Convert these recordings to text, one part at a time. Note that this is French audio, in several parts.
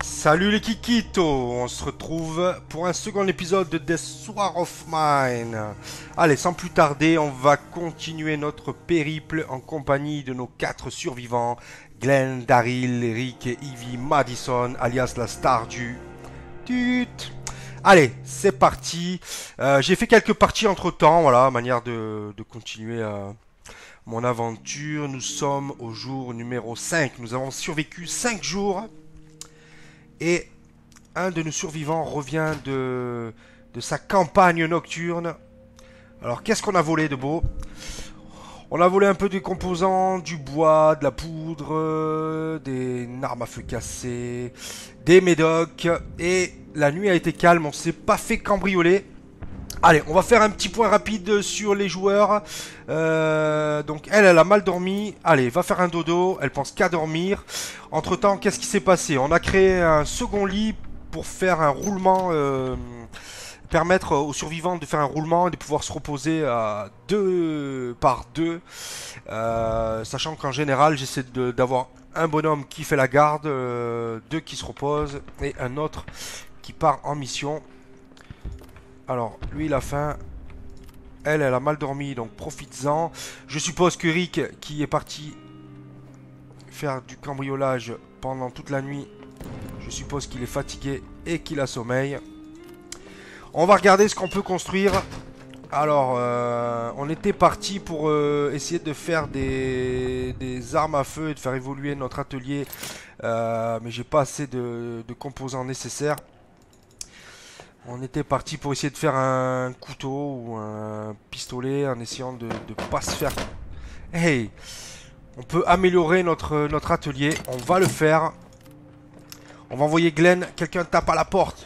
Salut les Kikitos, on se retrouve pour un second épisode de Death War of Mine. Allez, sans plus tarder, on va continuer notre périple en compagnie de nos 4 survivants, Glenn, Daryl, Rick et Evie Madison, alias la star du Tut. Allez, c'est parti. J'ai fait quelques parties entre temps, voilà, manière de continuer mon aventure. Nous sommes au jour numéro 5. Nous avons survécu 5 jours. Et un de nos survivants revient de sa campagne nocturne. Alors, qu'est-ce qu'on a volé de beau? On a volé un peu des composants, du bois, de la poudre, des armes à feu cassées, des médocs. Et la nuit a été calme, on s'est pas fait cambrioler. Allez, on va faire un petit point rapide sur les joueurs. Donc elle a mal dormi. Allez, va faire un dodo. Elle pense qu'à dormir. Entre temps, qu'est-ce qui s'est passé? On a créé un second lit pour faire un roulement. Permettre aux survivants de faire un roulement et de pouvoir se reposer à 2 par 2. Sachant qu'en général, j'essaie d'avoir un bonhomme qui fait la garde, 2 qui se reposent et un autre qui part en mission. Alors, lui, il a faim. Elle a mal dormi, donc profites-en. Je suppose que Rick, qui est parti faire du cambriolage pendant toute la nuit, je suppose qu'il est fatigué et qu'il a sommeil. On va regarder ce qu'on peut construire. Alors, on était parti pour essayer de faire des armes à feu et de faire évoluer notre atelier. Mais j'ai pas assez de composants nécessaires. On était parti pour essayer de faire un couteau ou un pistolet en essayant de pas se faire... Hey! On peut améliorer notre atelier. On va le faire. On va envoyer Glenn. Quelqu'un tape à la porte.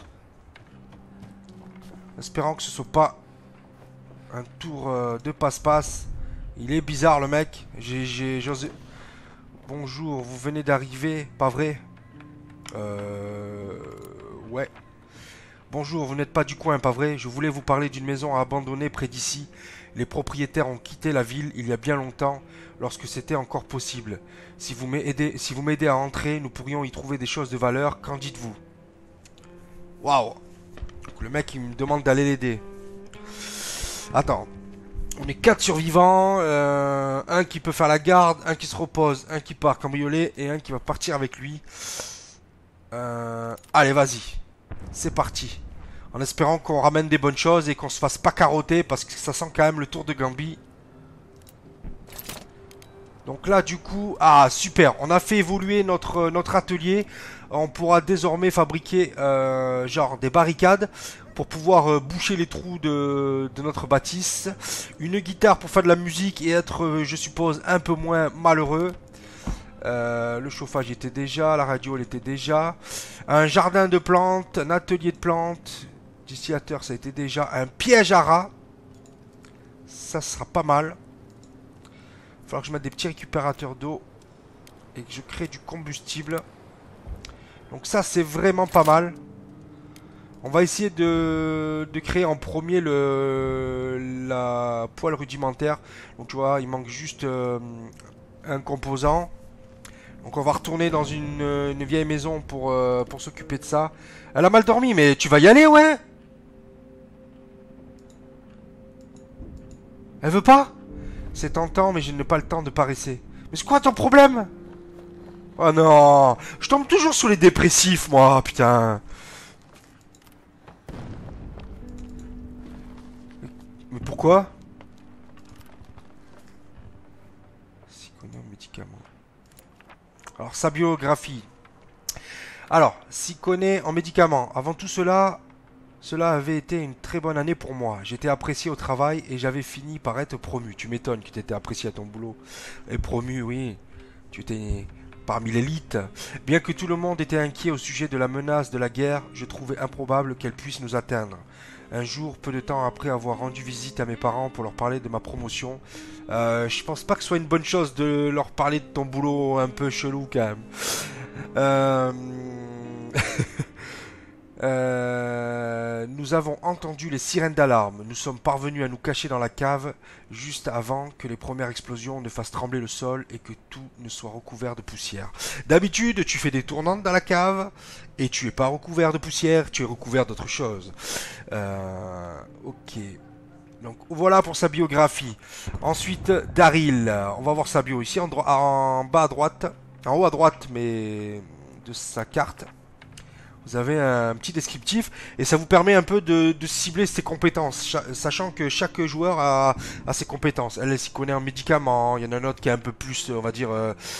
Espérant que ce soit pas un tour de passe-passe. Il est bizarre le mec. J'ose... Bonjour, vous venez d'arriver, pas vrai? Ouais. Bonjour, vous n'êtes pas du coin, pas vrai? Je voulais vous parler d'une maison abandonnée près d'ici. Les propriétaires ont quitté la ville il y a bien longtemps, lorsque c'était encore possible. Si vous m'aidez à entrer, nous pourrions y trouver des choses de valeur. Qu'en dites-vous? Waouh! Le mec, il me demande d'aller l'aider. Attends. On est 4 survivants. Un qui peut faire la garde, un qui se repose, un qui part cambrioler et un qui va partir avec lui. Allez, vas-y. C'est parti. En espérant qu'on ramène des bonnes choses et qu'on se fasse pas carotter parce que ça sent quand même le tour de Gambie. Donc là du coup, ah super, on a fait évoluer notre atelier. On pourra désormais fabriquer genre des barricades pour pouvoir boucher les trous de notre bâtisse. Une guitare pour faire de la musique et être, je suppose, un peu moins malheureux. Le chauffage était déjà, la radio elle était déjà. Un jardin de plantes, un atelier de plantes, distillateur ça a été déjà. Un piège à rats, ça sera pas mal. Il va falloir que je mette des petits récupérateurs d'eau et que je crée du combustible. Donc ça c'est vraiment pas mal. On va essayer de créer en premier la poêle rudimentaire. Donc tu vois, il manque juste un composant. Donc on va retourner dans une vieille maison pour s'occuper de ça. Elle a mal dormi, mais tu vas y aller, ouais? Elle veut pas? C'est tentant, mais je n'ai pas le temps de paresser. Mais c'est quoi ton problème? Oh non! Je tombe toujours sur les dépressifs, moi, putain! Mais pourquoi? Psychonome médicament. Alors, sa biographie. Alors, s'y connaît en médicaments. Avant tout cela, cela avait été une très bonne année pour moi. J'étais apprécié au travail et j'avais fini par être promu. Tu m'étonnes que tu étais apprécié à ton boulot. Et promu, oui. Tu étais parmi l'élite. Bien que tout le monde était inquiet au sujet de la menace de la guerre, je trouvais improbable qu'elle puisse nous atteindre. Un jour, peu de temps après avoir rendu visite à mes parents pour leur parler de ma promotion, je pense pas que ce soit une bonne chose de leur parler de ton boulot un peu chelou quand même. Nous avons entendu les sirènes d'alarme. Nous sommes parvenus à nous cacher dans la cave juste avant que les premières explosions ne fassent trembler le sol et que tout ne soit recouvert de poussière. D'habitude, tu fais des tournantes dans la cave et tu es pas recouvert de poussière, tu es recouvert d'autre chose. Ok. Donc voilà pour sa biographie. Ensuite, Daryl. On va voir sa bio ici en bas à droite. En haut à droite, mais de sa carte. Vous avez un petit descriptif et ça vous permet un peu de cibler ses compétences, sachant que chaque joueur a ses compétences. Elle s'y connaît en médicaments, il y en a un autre qui est un peu plus, on va dire,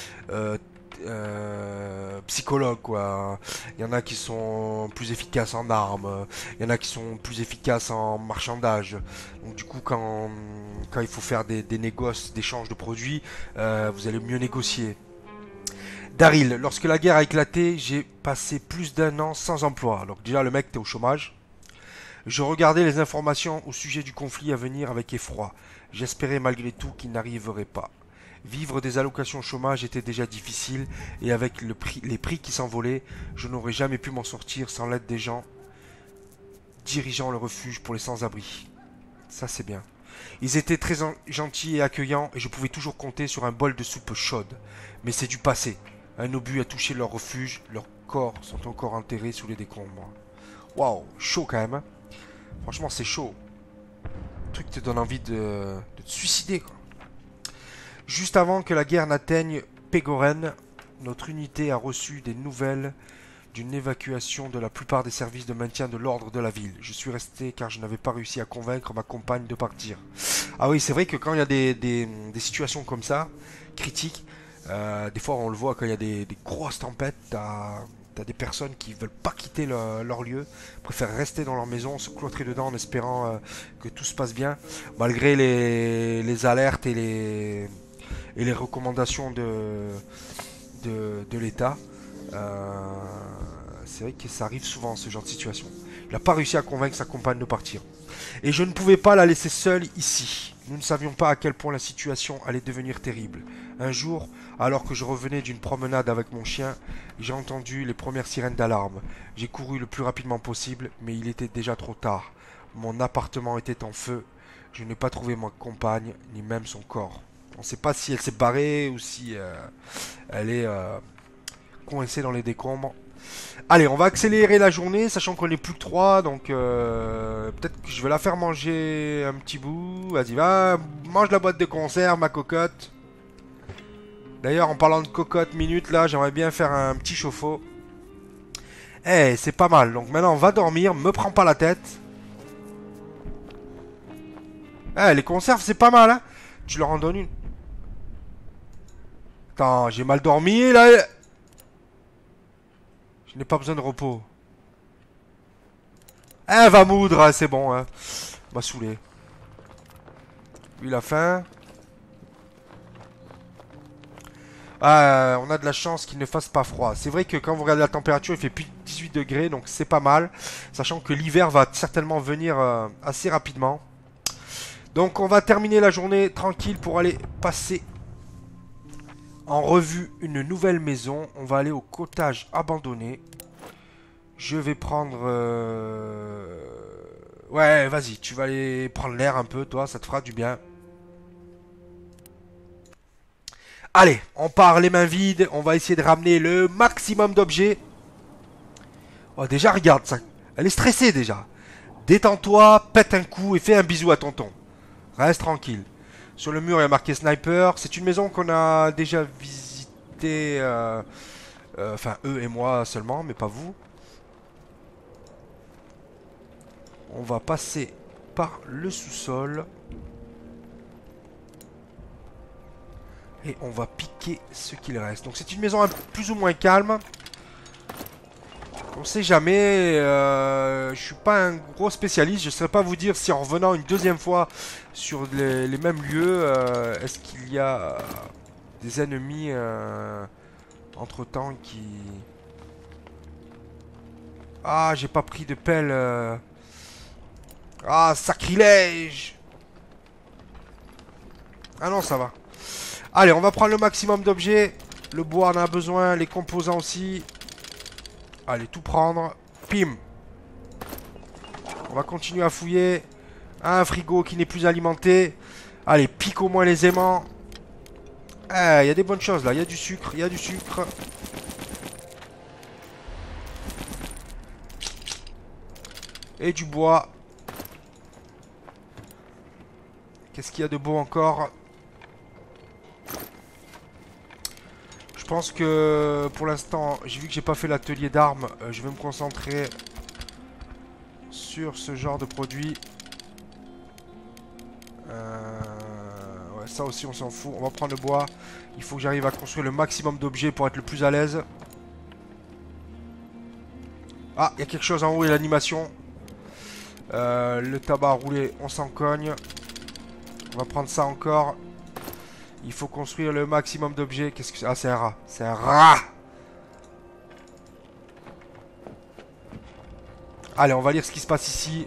psychologue, quoi. Il y en a qui sont plus efficaces en armes, il y en a qui sont plus efficaces en marchandage. Donc du coup, quand il faut faire des négoces, d'échanges de produits, vous allez mieux négocier. Daryl, lorsque la guerre a éclaté, j'ai passé plus d'1 an sans emploi. Donc déjà le mec t'es au chômage. Je regardais les informations au sujet du conflit à venir avec effroi. J'espérais malgré tout qu'il n'arriverait pas. Vivre des allocations chômage était déjà difficile et avec les prix qui s'envolaient, je n'aurais jamais pu m'en sortir sans l'aide des gens dirigeant le refuge pour les sans-abri. Ça c'est bien. Ils étaient très gentils et accueillants et je pouvais toujours compter sur un bol de soupe chaude. Mais c'est du passé. Un obus a touché leur refuge, leurs corps sont encore enterrés sous les décombres. Waouh, chaud quand même. Hein. Franchement, c'est chaud. Le truc te donne envie de te suicider, quoi. Juste avant que la guerre n'atteigne Pégoren, notre unité a reçu des nouvelles d'une évacuation de la plupart des services de maintien de l'ordre de la ville. Je suis resté car je n'avais pas réussi à convaincre ma compagne de partir. Ah oui, c'est vrai que quand il y a des situations comme ça, critiques, des fois on le voit quand il y a des grosses tempêtes, t'as des personnes qui veulent pas quitter leur lieu, préfèrent rester dans leur maison, se cloîtrer dedans en espérant que tout se passe bien, malgré les alertes et les recommandations de l'État. C'est vrai que ça arrive souvent ce genre de situation. Il n'a pas réussi à convaincre sa compagne de partir. Et je ne pouvais pas la laisser seule ici. Nous ne savions pas à quel point la situation allait devenir terrible. Un jour, alors que je revenais d'une promenade avec mon chien, j'ai entendu les premières sirènes d'alarme. J'ai couru le plus rapidement possible, mais il était déjà trop tard. Mon appartement était en feu. Je n'ai pas trouvé ma compagne, ni même son corps. On ne sait pas si elle s'est barrée ou si elle est coincée dans les décombres. Allez, on va accélérer la journée, sachant qu'on n'est plus que 3, donc peut-être que je vais la faire manger un petit bout. Vas-y, va, mange la boîte de conserve, ma cocotte. D'ailleurs, en parlant de cocotte minute, là, j'aimerais bien faire un petit chauffe-eau. Eh, c'est pas mal. Donc maintenant, on va dormir, me prends pas la tête. Eh, les conserves, c'est pas mal, hein. Tu leur en donnes une. Attends, j'ai mal dormi, là. Je n'ai pas besoin de repos. Eh, va moudre, hein, c'est bon, hein. M'a saoulé. Lui, il a faim. Ah, on a de la chance qu'il ne fasse pas froid. C'est vrai que quand vous regardez la température, il fait plus de 18 degrés, donc c'est pas mal. Sachant que l'hiver va certainement venir assez rapidement. Donc on va terminer la journée tranquille pour aller passer en revue une nouvelle maison. On va aller au cottage abandonné. Je vais prendre... Ouais, vas-y, tu vas aller prendre l'air un peu, toi, ça te fera du bien. Allez, on part les mains vides, on va essayer de ramener le maximum d'objets. Oh, déjà, regarde ça. Elle est stressée déjà. Détends-toi, pète un coup et fais un bisou à tonton. Reste tranquille. Sur le mur, il y a marqué sniper. C'est une maison qu'on a déjà visitée. Enfin, eux et moi seulement, mais pas vous. On va passer par le sous-sol. Et on va piquer ce qu'il reste. Donc c'est une maison plus ou moins calme. On sait jamais. Je suis pas un gros spécialiste. Je ne saurais pas vous dire si en revenant une deuxième fois sur les mêmes lieux, est-ce qu'il y a des ennemis entre temps qui... Ah, j'ai pas pris de pelle. Ah, sacrilège. Ah non, ça va. Allez, on va prendre le maximum d'objets. Le bois, on en a besoin. Les composants aussi. Allez, tout prendre. Pim. On va continuer à fouiller. Un frigo qui n'est plus alimenté. Allez, pique au moins les aimants. Il y a des bonnes choses là. Il y a du sucre. Il y a du sucre. Et du bois. Qu'est-ce qu'il y a de beau encore? Je pense que pour l'instant, j'ai vu que j'ai pas fait l'atelier d'armes. Je vais me concentrer sur ce genre de produit. Ouais, ça aussi on s'en fout. On va prendre le bois. Il faut que j'arrive à construire le maximum d'objets pour être le plus à l'aise. Ah, il y a quelque chose en haut et l'animation. Le tabac roulé, on s'en cogne. On va prendre ça encore. Il faut construire le maximum d'objets. Qu'est-ce que c'est? Ah, c'est un rat. C'est un rat. Allez, on va lire ce qui se passe ici.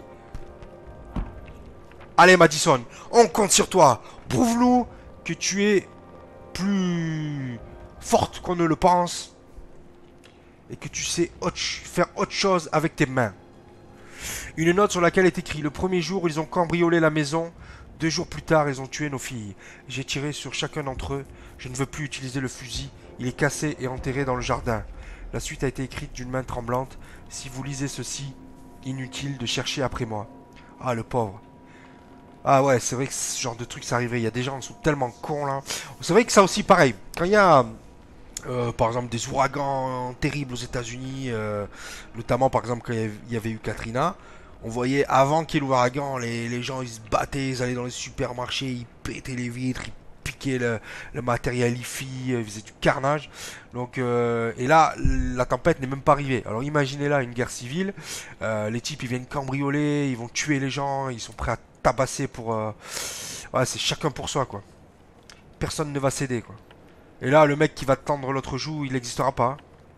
Allez, Madison, on compte sur toi. Prouve-nous que tu es plus forte qu'on ne le pense. Et que tu sais faire autre chose avec tes mains. Une note sur laquelle est écrit: le premier jour, ils ont cambriolé la maison. 2 jours plus tard, ils ont tué nos filles. J'ai tiré sur chacun d'entre eux. Je ne veux plus utiliser le fusil. Il est cassé et enterré dans le jardin. La suite a été écrite d'une main tremblante. Si vous lisez ceci, inutile de chercher après moi. Ah, le pauvre. Ah ouais, c'est vrai que ce genre de truc, ça arrivait. Il y a des gens qui sont tellement cons là. C'est vrai que ça aussi, pareil. Quand il y a, par exemple, des ouragans terribles aux États-Unis, notamment par exemple quand il y avait eu Katrina, on voyait avant qu'il y ait l'ouragan, les gens ils se battaient, ils allaient dans les supermarchés, ils pétaient les vitres, ils piquaient le matériel IFI, ils faisaient du carnage. Donc, et là, la tempête n'est même pas arrivée. Alors imaginez là une guerre civile, les types ils viennent cambrioler, ils vont tuer les gens, ils sont prêts à tabasser pour... Ouais, c'est chacun pour soi quoi. Personne ne va céder quoi. Et là, le mec qui va tendre l'autre joue, il n'existera pas.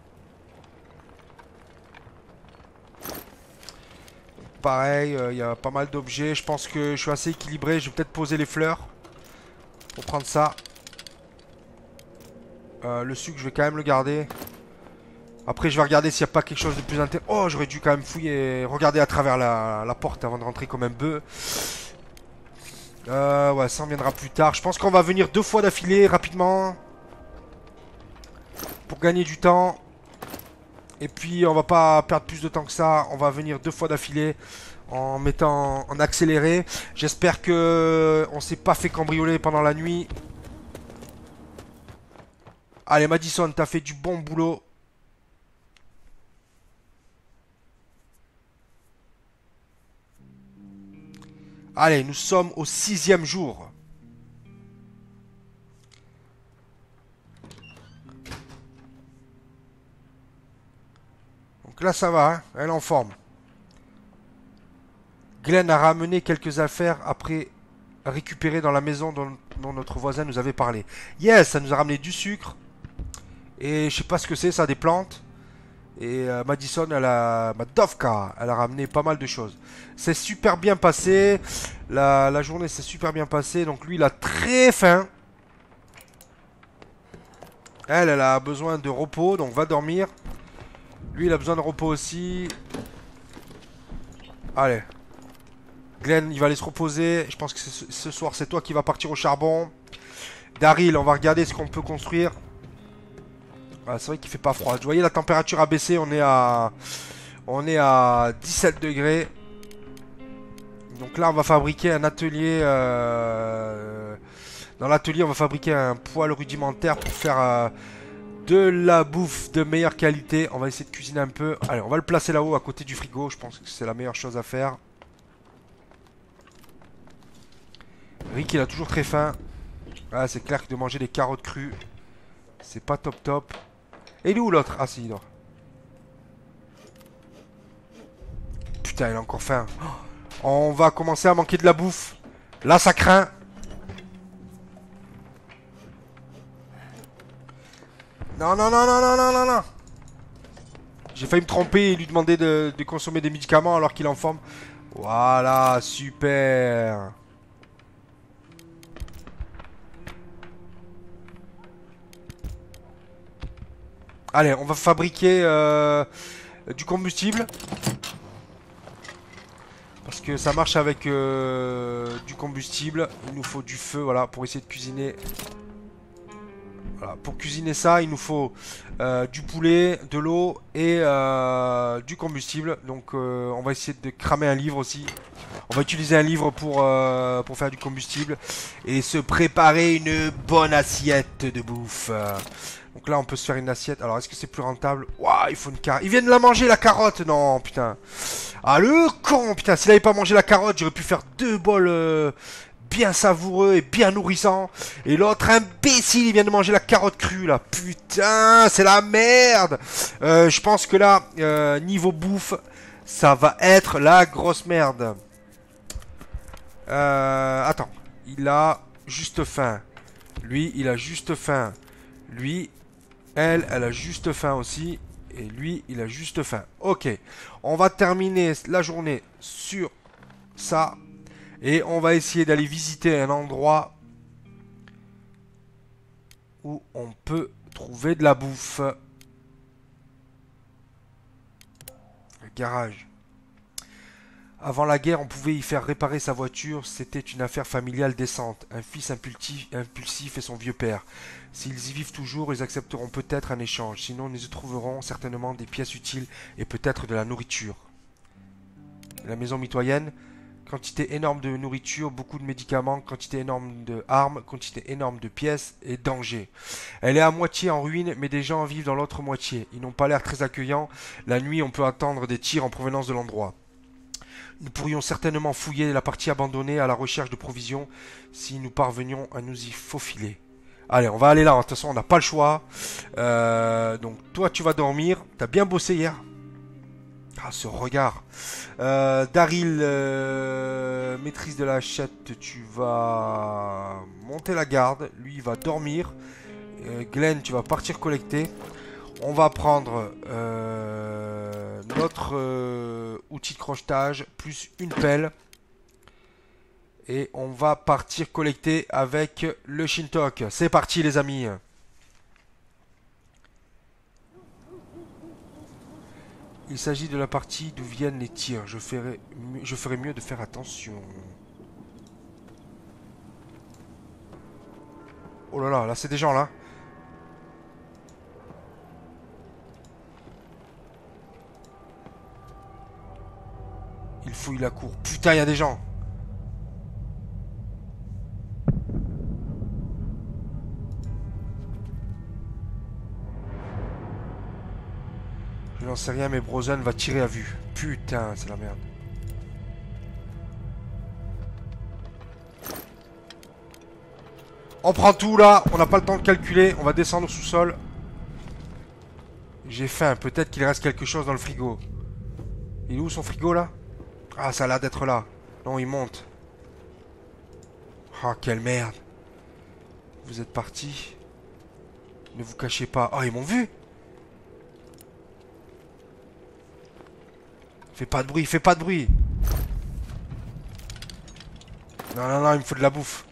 Pareil, il y a pas mal d'objets. Je pense que je suis assez équilibré. Je vais peut-être poser les fleurs. Pour prendre ça. Le sucre, je vais quand même le garder. Après, je vais regarder s'il n'y a pas quelque chose de plus intéressant. Oh, j'aurais dû quand même fouiller et regarder à travers la porte avant de rentrer comme un bœuf. Ouais, ça en viendra plus tard. Je pense qu'on va venir 2 fois d'affilée rapidement. Pour gagner du temps. Et puis on va pas perdre plus de temps que ça. On va venir 2 fois d'affilée en mettant en accéléré. J'espère que on s'est pas fait cambrioler pendant la nuit. Allez Madison, t'as fait du bon boulot. Allez, nous sommes au 6e jour. Donc là ça va, hein, elle est en forme. Glenn a ramené quelques affaires après récupérer dans la maison dont notre voisin nous avait parlé. Yes, ça nous a ramené du sucre. Et je sais pas ce que c'est, ça, des plantes. Et Madison, Madovka, elle a ramené pas mal de choses. C'est super bien passé. La journée s'est super bien passée. Donc lui, il a très faim. Elle a besoin de repos, donc va dormir. Lui, il a besoin de repos aussi. Allez. Glenn, il va aller se reposer. Je pense que ce soir, c'est toi qui vas partir au charbon. Daryl, on va regarder ce qu'on peut construire. Ah, c'est vrai qu'il fait pas froid. Vous voyez, la température a baissé. On est à 17 degrés. Donc là, on va fabriquer un atelier. Dans l'atelier, on va fabriquer un poêle rudimentaire pour faire de la bouffe de meilleure qualité. On va essayer de cuisiner un peu. Allez, on va le placer là-haut à côté du frigo. Je pense que c'est la meilleure chose à faire. Rick, il a toujours très faim. Ah, c'est clair que de manger des carottes crues, c'est pas top top. Et il est où l'autre? Ah, si, il dort. Putain, il a encore faim. Oh, on va commencer à manquer de la bouffe. Là, ça craint. Non, non, non, non, non, non, non, non. J'ai failli me tromper et lui demander de consommer des médicaments alors qu'il est en forme. Voilà, super. Allez, on va fabriquer du combustible. Parce que ça marche avec du combustible. Il nous faut du feu, voilà, pour essayer de cuisiner. Voilà, pour cuisiner ça, il nous faut du poulet, de l'eau et du combustible. Donc on va essayer de cramer un livre aussi. On va utiliser un livre pour faire du combustible. Et se préparer une bonne assiette de bouffe. Donc là, on peut se faire une assiette. Alors, est-ce que c'est plus rentable? Ouah, il faut une carotte. Ils viennent de la manger, la carotte. Non, putain. Ah, le con, putain. S'il avait pas mangé la carotte, j'aurais pu faire 2 bols bien savoureux et bien nourrissants. Et l'autre imbécile, il vient de manger la carotte crue, là. Putain, c'est la merde. Je pense que là, niveau bouffe, ça va être la grosse merde. Attends. Il a juste faim. Lui, il a juste faim. Lui, elle a juste faim aussi. Et lui, il a juste faim. Ok. On va terminer la journée sur ça. Et on va essayer d'aller visiter un endroit où on peut trouver de la bouffe. Le garage. Avant la guerre, on pouvait y faire réparer sa voiture. C'était une affaire familiale décente. Un fils impulsif et son vieux père. S'ils y vivent toujours, ils accepteront peut-être un échange. Sinon, ils y trouveront certainement des pièces utiles et peut-être de la nourriture. La maison mitoyenne. Quantité énorme de nourriture, beaucoup de médicaments, quantité énorme de armes, quantité énorme de pièces et dangers. Elle est à moitié en ruine, mais des gens vivent dans l'autre moitié. Ils n'ont pas l'air très accueillants. La nuit, on peut attendre des tirs en provenance de l'endroit. Nous pourrions certainement fouiller la partie abandonnée à la recherche de provisions si nous parvenions à nous y faufiler. Allez, on va aller là. De toute façon, on n'a pas le choix. Donc, toi, tu vas dormir. T'as bien bossé hier. Ah, ce regard. Daryl, maîtrise de la chette, tu vas monter la garde. Lui, il va dormir. Glenn, tu vas partir collecter. On va prendre notre outil de crochetage plus une pelle. Et on va partir collecter avec le Shintok. C'est parti les amis. Il s'agit de la partie d'où viennent les tirs. Je ferai mieux de faire attention. Oh là là, là c'est des gens là. Il fouille la cour. Putain, il y a des gens. Je n'en sais rien, mais Brozen va tirer à vue. Putain, c'est la merde. On prend tout là, on n'a pas le temps de calculer. On va descendre au sous-sol. J'ai faim, peut-être qu'il reste quelque chose dans le frigo. Il est où son frigo là? Ah, ça a l'air d'être là. Non, il monte. Ah, quelle merde. Vous êtes partis. Ne vous cachez pas. Ah, ils m'ont vu. Fais pas de bruit, fais pas de bruit. Non, non, non, il me faut de la bouffe.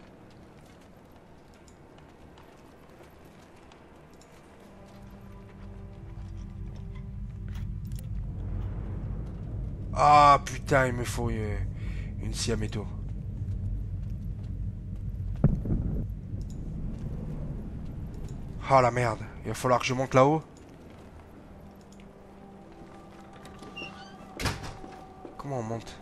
Ah, putain, il me faut une scie à métaux. Ah, la merde. Il va falloir que je monte là-haut. Comment on monte?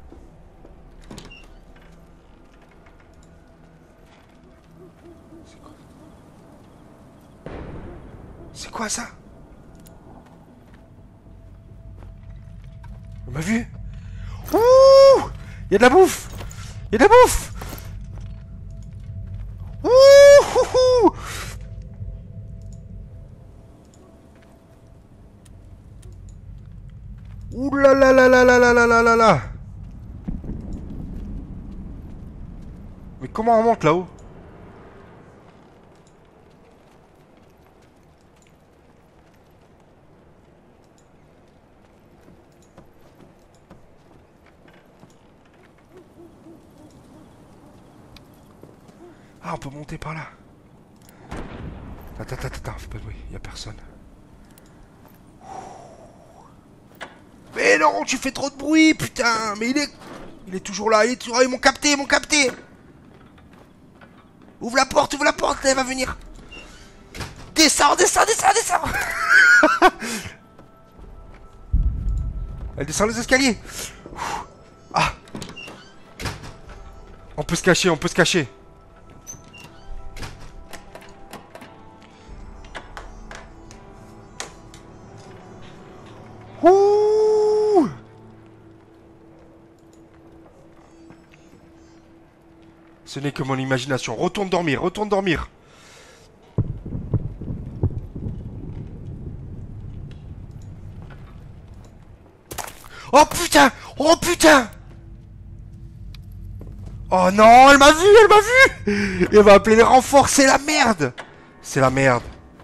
C'est quoi ça? On m'a vu? Ouh! Il y a de la bouffe! Il y a de la bouffe! Ouh! Ouh là là là là là là là là là là! Mais comment on monte là-haut? Ah, on peut monter par là. Attends, attends, attends, fais pas de bruit, y a personne. Mais non, tu fais trop de bruit, putain! Mais il est Il est toujours là, il est toujours là. Ils m'ont capté, ils m'ont capté. Ouvre la porte, elle va venir. Descends, descends, descends, descends. Elle descend les escaliers. Ah. On peut se cacher, on peut se cacher. Ouh. Ce n'est que mon imagination. Retourne dormir, retourne dormir. Oh putain! Oh putain! Oh non, elle m'a vu, elle m'a vu! Elle va appeler les renforts, c'est la merde! C'est la merde.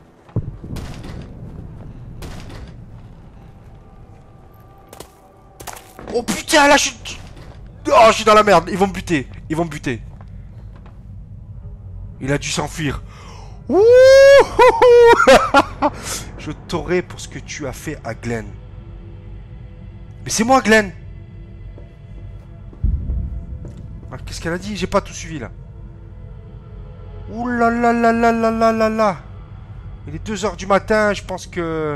Oh putain, là je suis... Oh, je suis dans la merde, ils vont me buter. Ils vont me buter. Il a dû s'enfuir. Ouh. Je t'aurai pour ce que tu as fait à Glenn. Mais c'est moi, Glenn. Ah, qu'est-ce qu'elle a dit? J'ai pas tout suivi, là. Ouh là là là là là là là là. Il est 2 h du matin, je pense que...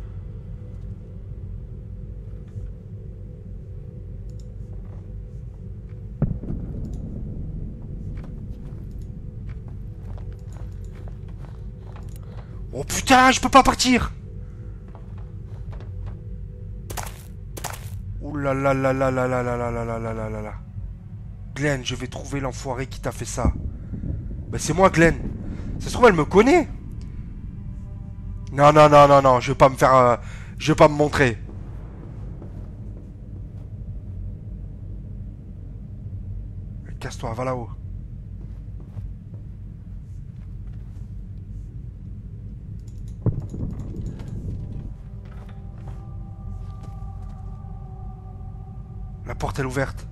Oh putain, je peux pas partir. Ouh là là là là là là là là là là là là là là. Glenn, je vais trouver l'enfoiré qui t'a fait ça. Ben c'est moi, Glenn. Ça se trouve, elle me connaît. Non, non, non, non, non, je vais pas me faire... je vais pas me montrer. Casse-toi, va là-haut. La porte, elle est ouverte.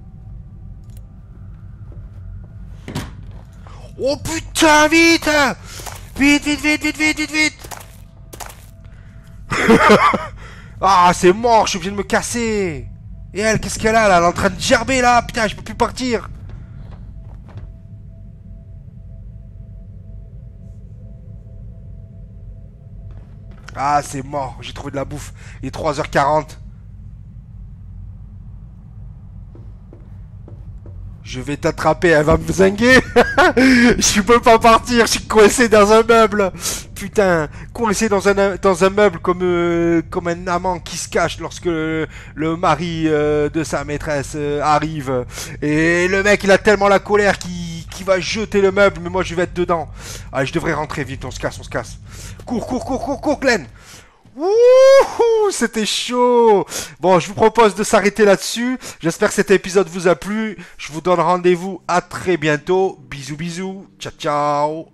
Oh putain, vite! Vite, vite, vite, vite, vite, vite, vite! Ah, c'est mort, je suis obligé de me casser! Et elle, qu'est-ce qu'elle a là? Elle est en train de gerber là! Putain, je peux plus partir! Ah, c'est mort, j'ai trouvé de la bouffe. Il est 3 h 40. Je vais t'attraper, elle va me zinguer. Je peux pas partir, je suis coincé dans un meuble. Putain, coincé dans un meuble comme un amant qui se cache lorsque le mari de sa maîtresse arrive. Et le mec, il a tellement la colère qu'il va jeter le meuble, mais moi je vais être dedans. Allez, je devrais rentrer vite, on se casse, on se casse. Cours, cours, cours, cours, cours, Glenn. Wouhou, c'était chaud. Bon, je vous propose de s'arrêter là-dessus. J'espère que cet épisode vous a plu. Je vous donne rendez-vous à très bientôt. Bisous, bisous. Ciao, ciao.